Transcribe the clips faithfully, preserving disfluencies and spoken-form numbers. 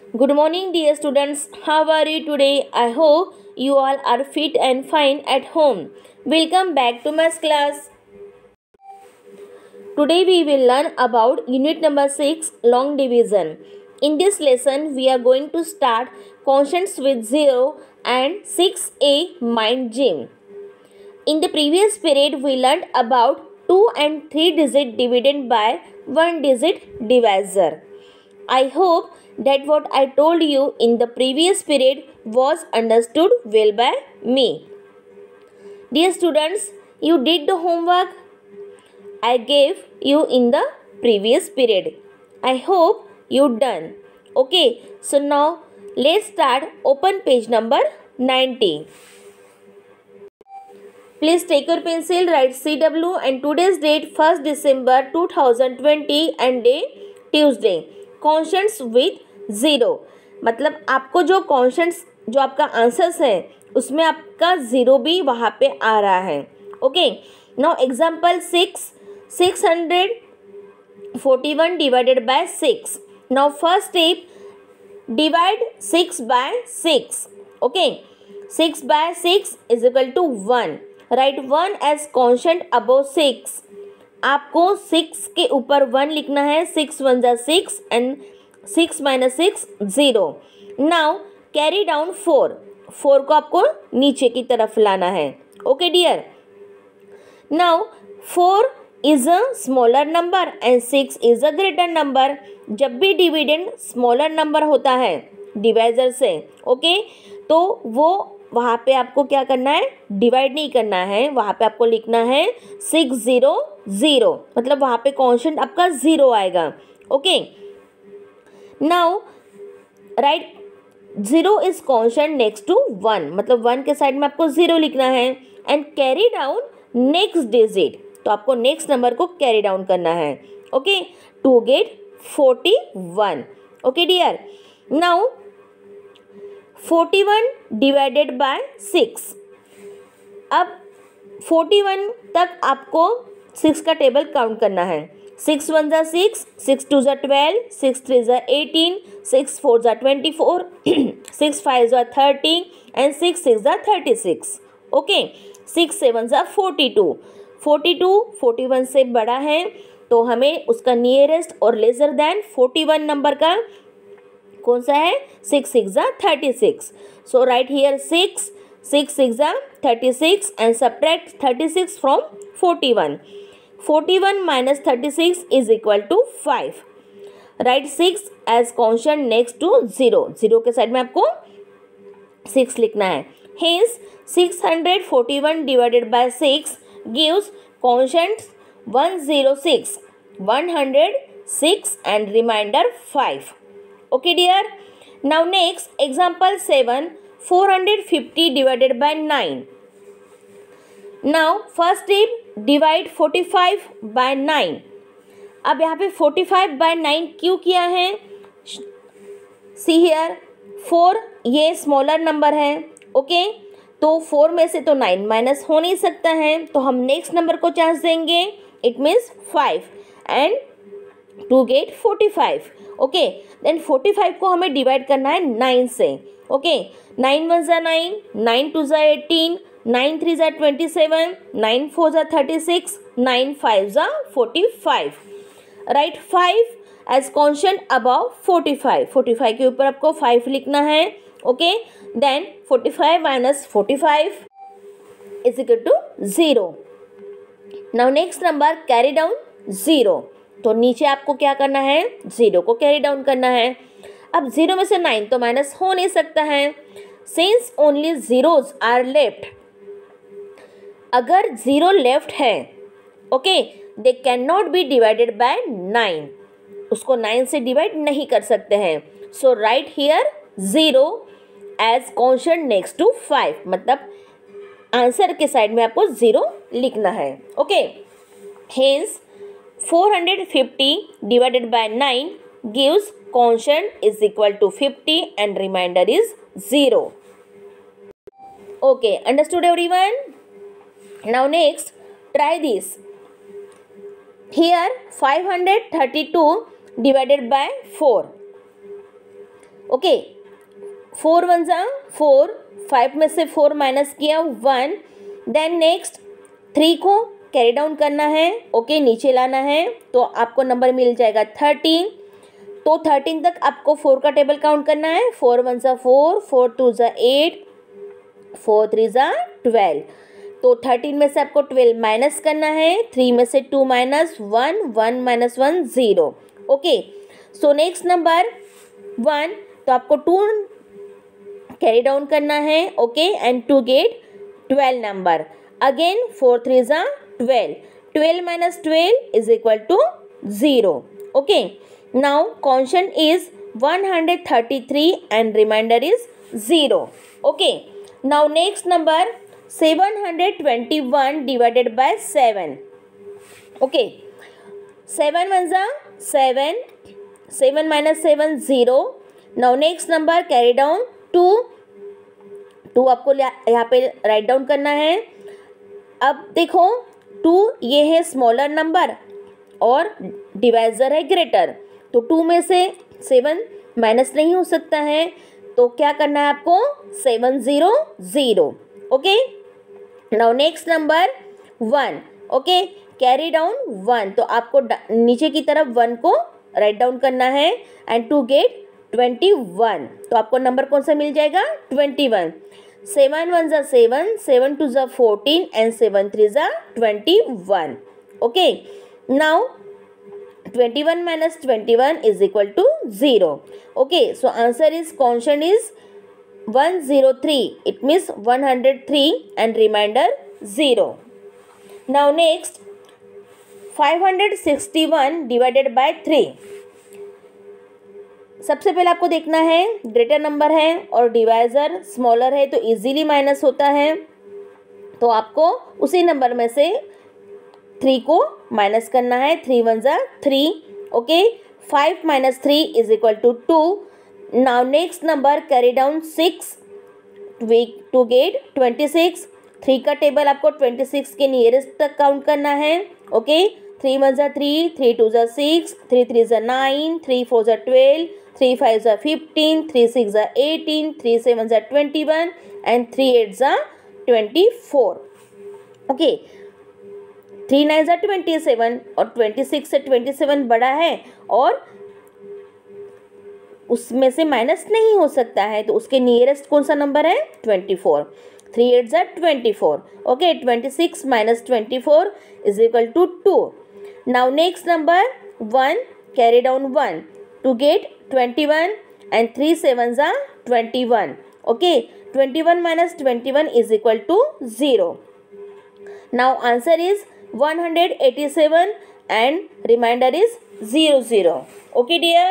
Good morning, dear students. How are you today? I hope you all are fit and fine at home. Welcome back to math class. Today we will learn about unit number six, long division. In this lesson, we are going to start quotients with zero and six A mind gym. In the previous period, we learned about two and three digit dividend by one digit divisor. I hope that what I told you in the previous period was understood well by me. Dear students, you did the homework I gave you in the previous period. I hope you done. Okay, so now let's start. Open page number ninety. Please take your pencil, write C W and today's date first December two thousand twenty and day Tuesday. Quotients with zero, मतलब आपको जो questions जो आपका answers है उसमें आपका zero भी वहाँ पे आ रहा है. Okay, now example six six hundred forty one divided by six. Now first step, divide six by six. Okay, six by six is equal to one. Write one as constant above six. आपको six के ऊपर one लिखना है. Six one जा six and six minus six zero. Now carry down four. Four को आपको नीचे की तरफ लाना है. Okay dear, now four is a smaller number and six is a greater number. जब भी डिविडेंड स्मॉलर नंबर होता है डिवाइजर से, ओके okay, तो वो वहाँ पे आपको क्या करना है, डिवाइड नहीं करना है. वहाँ पे आपको लिखना है सिक्स ज़ीरो ज़ीरो, मतलब वहाँ पे कॉन्स्टेंट आपका ज़ीरो आएगा. Okay, now write zero is constant next to one, मतलब वन के साइड में आपको ज़ीरो लिखना है. And carry down next digit, तो आपको नेक्स्ट नंबर को कैरी डाउन करना है. Okay, to get forty one. Okay dear, now forty one divided by six. अब फोर्टी वन तक आपको सिक्स का टेबल काउंट करना है. सिक्स वन ज़ा सिक्स, सिक्स टू ज़ा ट्वेल्व, सिक्स थ्री ज़ा एटीन, सिक्स फोर ज़ा ट्वेंटी फोर, सिक्स फाइव ज़ा थर्टी एंड सिक्स सिक्स ज़ा thirty six. Okay, six seven ज़ा forty two. Forty two forty one से बड़ा है तो हमें उसका नियरेस्ट और lesser than forty one number का कौन सा है, सिक्स सिक्स ज़ा thirty six. So write here six, six six ज़ा thirty six and subtract thirty six from forty one. Forty one minus thirty six is equal to five. Write six as constant next to zero. Zero के side में आपको six लिखना है. Hence six hundred forty one divided by six gives constant one zero six, one hundred six and remainder five. Okay dear, now next example seven, four hundred fifty divided by nine. Now first step, divide forty-five by nine. अब यहाँ पे forty-five by nine क्यों किया है, see here four ये smaller number है. ओके, तो फोर में से तो नाइन माइनस हो नहीं सकता है, तो हम नेक्स्ट नंबर को चांस देंगे. It means five and to get forty five. Okay, then forty five को हमें डिवाइड करना है नाइन से. ओके, नाइन वन ज़ा नाइन, नाइन टू ज़ा एटीन, नाइन थ्री ज़ा ट्वेंटी सेवन, नाइन फोर ज़ा थर्टी सिक्स, नाइन फाइव ज़ा forty five. Write five as constant above forty five. Forty five के ऊपर आपको फाइव लिखना है. Okay, then forty five minus forty five is equal to zero. Now next number carry down zero, तो नीचे आपको क्या करना है, ज़ीरो को कैरी डाउन करना है. अब ज़ीरो में से नाइन तो माइनस हो नहीं सकता है. Since only zeros are left, अगर ज़ीरो लेफ्ट है, okay, they can not be divided by nine. उसको नाइन से डिवाइड नहीं कर सकते हैं. So write here zero as constant next to five, मतलब आंसर के साइड में आपको ज़ीरो लिखना है. Okay, hence four hundred fifty divided by nine gives constant is equal to fifty and remainder is zero. Okay, understood everyone? Now next, try this. Here five hundred thirty-two divided by four. Okay, four one ज़ा four, five में से four minus किया one, then next three को carry down करना है, okay okay, नीचे लाना है, तो आपको नंबर मिल जाएगा थर्टीन। तो थर्टीन तक आपको फोर का टेबल काउंट करना है, फोर वन ज़ा फोर, फोर टू ज़ा एट, फोर थ्री ज़ा ट्वेल्व। तो थर्टीन में से आपको ट्वेल्व माइनस करना है, थ्री में से two minus one, one minus one zero. Okay, so next number one, तो आपको टू कैरी डाउन करना है, okay, and to get twelve number. Again four three ज़ा twelve, twelve minus twelve is equal to zero. Okay, now constant is one hundred thirty three and reminder is zero. Okay, now next number seven hundred twenty one divided by seven. Okay, seven one ज़ा seven, seven minus seven zero. Now next number carry down two, two आपको यहाँ पे right down करना है। अब देखो two ये है स्मॉलर नंबर और डिवाइज़र है ग्रेटर, तो टू में से सेवन माइनस नहीं हो सकता है, तो क्या करना है आपको, seven zero zero. Okay, now next number one, okay, carry down one, तो आपको नीचे की तरफ वन को राइट डाउन करना है and to get twenty one, तो आपको नंबर कौन सा मिल जाएगा, ट्वेंटी वन। सेवन वन ज़ा सेवन, सेवन टू ज़ा फोर्टीन एंड सेवन थ्री ज़ा twenty one. Okay, now twenty one minus twenty one is equal to zero. Okay, so answer is constant is one zero three, it means one hundred three and reminder zero. Now next five hundred sixty one divided by three. सबसे पहले आपको देखना है greater number है और divisor smaller है, तो easily minus होता है, तो आपको उसी नंबर में से थ्री को माइनस करना है, थ्री वन ज़ा three. Okay, five minus three is equal to two. Now next number carry down six, we to get twenty six. Three का टेबल आपको ट्वेंटी सिक्स के नियरेस्ट तक काउंट करना है। ओके, थ्री वन ज़ा three, three two ज़ा six, three three ज़ा nine, three four ज़ा ट्वेल्व, थ्री फाइव ज़ा फिफ्टीन, थ्री सिक्स ज़ा एटीन, थ्री सेवन ज़ा twenty one and three eight ज़ा twenty four. Okay, three nine ज़ा twenty seven और ट्वेंटी सिक्स से ट्वेंटी सेवन बड़ा है और उसमें से माइनस नहीं हो सकता है, तो उसके नियरेस्ट कौन सा नंबर है, ट्वेंटी फोर। थ्री एट ज़ा twenty four. Okay, twenty six minus twenty four is equal to two. Now next number one, carry down one to get twenty one and three seven ज़ा twenty one. Okay, twenty one minus twenty one is equal to zero. Now answer is one hundred eighty-seven and remainder is zero zero. Okay dear.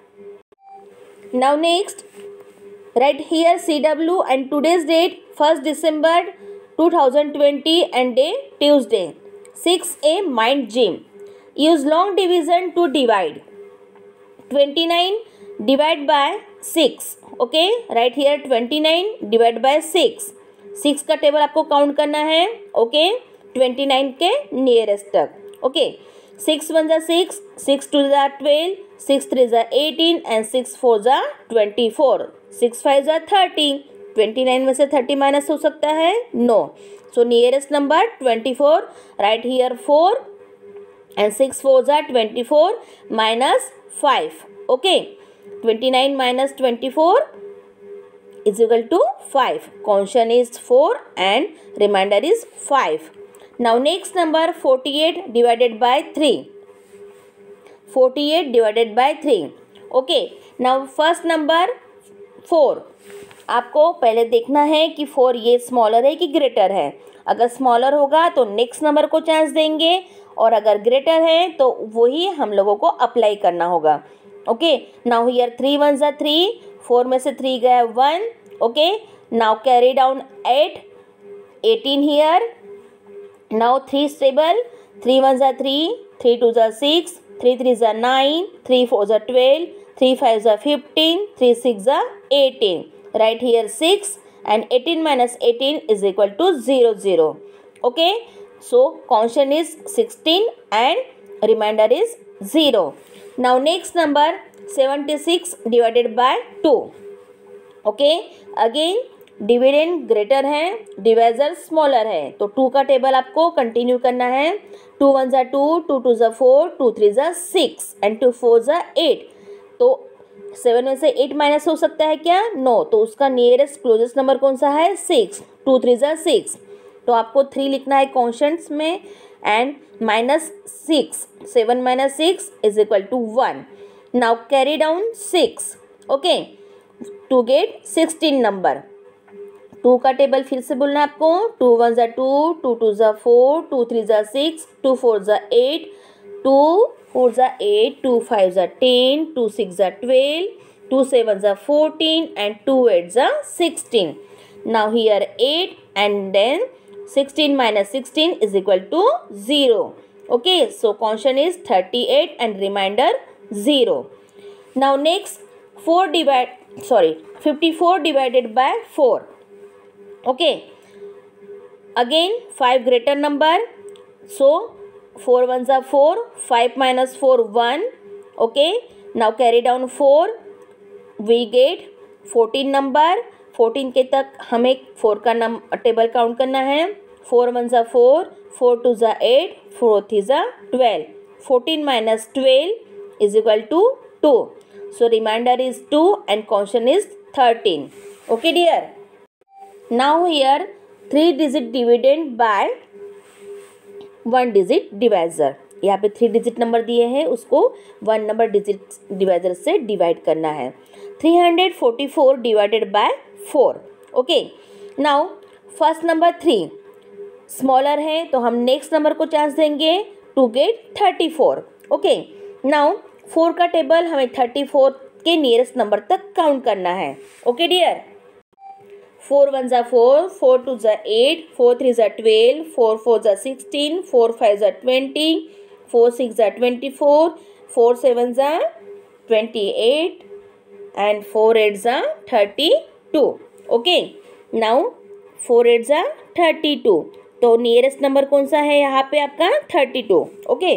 Now next, write here C W and today's date first December two thousand twenty and day Tuesday. six A mind gym. Use long division to divide. twenty-nine divide by six. Okay, right here twenty-nine divide by six. six का table आपको count करना है. Okay, twenty-nine के nearest तक. Okay, six one ज़ा six, six two ज़ा twelve, six three ज़ा eighteen and six four ज़ा twenty-four, six five ज़ा thirty. twenty-nine में से thirty माइनस हो सकता है? No. So nearest number twenty-four. Right here four and six four ज़ा twenty-four minus five. Okay, twenty-nine minus twenty-four is equal to five. Constant is four and remainder is five. Now next number forty-eight divided by three. forty-eight divided by three. Okay, now first number four. आपको पहले देखना है कि four ये smaller है कि greater है. अगर स्मॉलर होगा तो नेक्स्ट नंबर को चांस देंगे और अगर ग्रेटर है तो वही हम लोगों को अप्लाई करना होगा. Okay, now here three one ज़ा थ्री, फोर में से थ्री गया one. Okay, now carry down eight, eighteen here. Now three stable, three one ज़ा थ्री, थ्री टू ज़ा सिक्स, थ्री थ्री ज़ा नाइन, थ्री फोर ज़ा ट्वेल्व, थ्री फाइव ज़ा fifteen, three six ज़ा eighteen. Right here six and eighteen minus eighteen is equal to zero zero. Okay, so constant is sixteen and remainder is zero. Now next number seventy six divided by two. Okay, again dividend greater है, divisor smaller है, तो two का table आपको continue करना है. Two one ज़ा two, two two ज़ा four, two three ज़ा सिक्स एंड टू फोर ज़ा एट. तो सेवन में से एट माइनस हो सकता है क्या? नो. तो उसका नियरेस्ट क्लोजेस्ट नंबर कौन सा है? सिक्स. टू थ्री ज़ा सिक्स, तो आपको थ्री लिखना है कॉन्स्टेंट्स में and minus six. Seven minus six is equal to one. Now carry down six. Okay, to get sixteen number. Two का टेबल फिर से बोलना है आपको. टू वन ज़ा टू, टू टू ज़ा फोर, टू थ्री ज़ा सिक्स, टू फोर ज़ा एट, टू फोर ज़ा एट, टू फाइव ज़ा टेन, टू सिक्स ज़ा ट्वेल्व, टू सेवन ज़ा फोर्टीन एंड टू एट ज़ा sixteen. Now here eight and then sixteen minus sixteen is equal to zero. Okay, so constant is thirty-eight and remainder zero. Now next, four divide sorry fifty-four divided by four. Okay, again five greater number, so four ones are four, five minus four one. Okay, now carry down four, we get fourteen number. Fourteen के तक हमें four का नम table count करना है. Four one ज़ा four, four two ज़ा eight, four three ज़ा twelve. Fourteen minus twelve is equal to two. So reminder is two and constant is thirteen. Okay dear, now here three digit dividend by one digit divisor. यहाँ पे three digit number दिए हैं, उसको one number digit divisor से divide करना है. Three hundred forty four divided by four. Okay, now first number three smaller है, तो हम नेक्स्ट नंबर को चांस देंगे to get thirty four. Okay, now four का टेबल हमें थर्टी फोर के नियरेस्ट नंबर तक काउंट करना है. ओके डियर, फोर वन ज़ा फोर, फोर टू ज़ा एट, फोर थ्री ज़ा ट्वेल्व, फोर फोर ज़ा सिक्सटीन, फोर फाइव ज़ा ट्वेंटी, फोर सिक्स ज़ा ट्वेंटी फोर, फोर सेवन ज़ा twenty eight and four eight ज़ा thirty two. Okay, now four eight ज़ा thirty two, तो nearest number कौन सा है यहाँ पे आपका? Thirty two. Okay,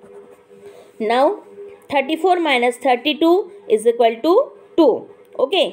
now thirty four minus thirty two is equal to two. Okay,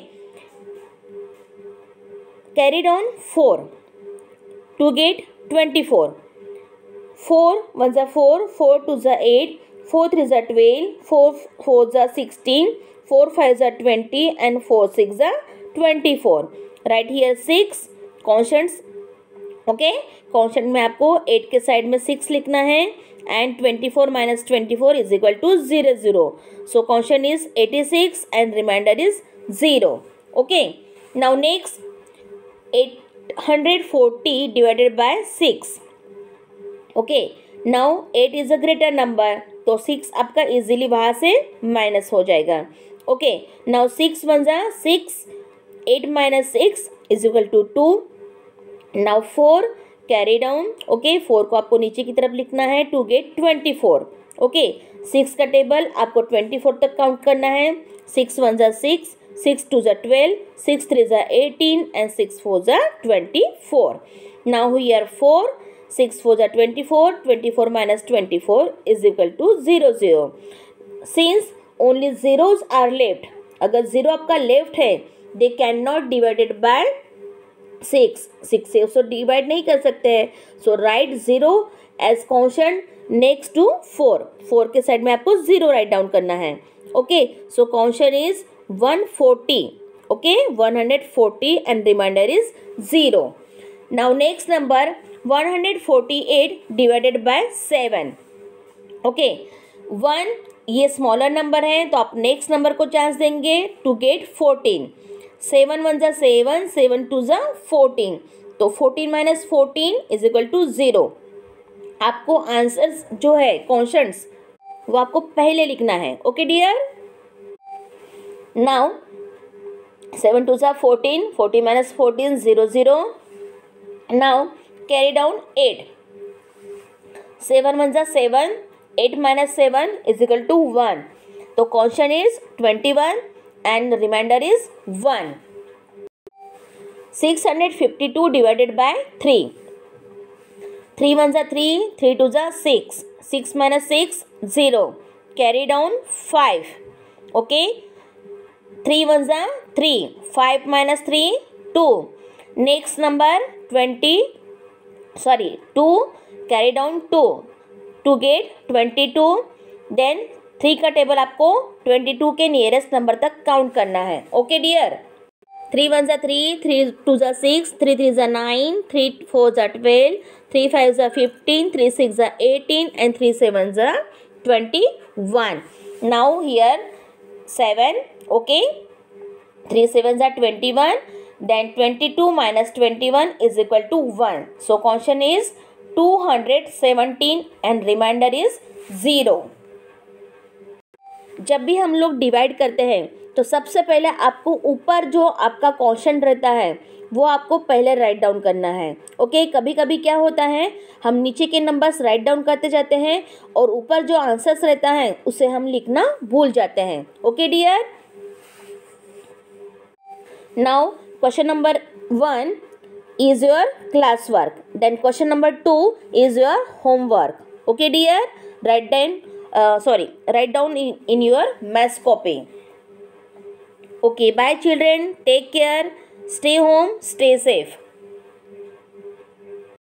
carry down four to get twenty four. Four one ज़ा four, four two ज़ा एट, फोर थ्री ज़ा twelve, four four ज़ा sixteen, four five ज़ा twenty and four six ज़ा twenty four. Right here six constants. Okay, constant में आपको eight के side में सिक्स लिखना है and twenty four minus twenty four is equal to zero zero. So constant is eighty six and reminder is zero. Okay, now next eight hundred forty divided by six. Okay, now eight is a greater number, तो six आपका easily वहाँ से minus हो जाएगा. Okay, now six one ज़ा six, eight minus six is equal to two. Now four carry down. Okay, four को आपको नीचे की तरफ लिखना है to get twenty four. Okay, six का टेबल आपको ट्वेंटी फोर तक काउंट करना है. सिक्स वन ज़ा सिक्स, सिक्स टू ज़ा ट्वेल्व, सिक्स थ्री ज़ा एटीन एंड सिक्स फोर ज़ा twenty four. Now here four, six four ज़ा twenty four, twenty four minus twenty four is equal to zero zero. Since only zeros are left, अगर zero आपका left है they can not divided by six. Six से उसको divide नहीं कर सकते हैं. So write zero as constant next to four. Four के साइड में आपको जीरो राइट डाउन करना है. Okay, so constant is one forty. Okay, one hundred forty and reminder is zero. Now next number one hundred forty eight divided by seven. Okay, one ये smaller number है, तो आप next number को chance देंगे to get fourteen. Seven one ज़ा seven, seven two ज़ा fourteen, तो fourteen minus fourteen is equal to zero. आपको आंसर्स जो है कॉन्स्टेंट्स वो आपको पहले लिखना है. Okay dear, now seven two ज़ा fourteen, fourteen minus fourteen zero zero. Now carry down eight. Seven one ज़ा seven, eight minus seven is equal to one. तो constant is twenty one and the remainder is one. six hundred fifty-two divided by three. three ones are three, three twos are six, six minus six, zero. Carry down five. Okay, three ones are three, five minus three, two. Next number twenty, sorry, two, carry down two to get twenty-two. Then three का table आपको twenty-two के nearest number तक count करना है. Okay dear, three one ज़ा three, three two ज़ा six, three three ज़ा nine, three four ज़ा ट्वेल्व, थ्री फाइव ज़ा फिफ्टीन, थ्री सिक्स ज़ा एटीन एंड थ्री सेवन ज़ा twenty one. Now here seven. Okay, three seven ज़ा twenty one. Then twenty-two minus twenty-one is equal to one. So quotient is two hundred seventeen and remainder is zero. जब भी हम लोग divide करते हैं तो सबसे पहले आपको ऊपर जो आपका क्वेश्चन रहता है वो आपको पहले राइट डाउन करना है. ओके, कभी कभी क्या होता है, हम नीचे के नंबर्स राइट डाउन करते जाते हैं और ऊपर जो आंसर्स रहता है उसे हम लिखना भूल जाते हैं. Okay dear, now question number one is your class work, then question number two is your homework. Okay dear, write down uh, sorry write down in, in your maths copy. Okay, bye children, take care, stay home, stay safe.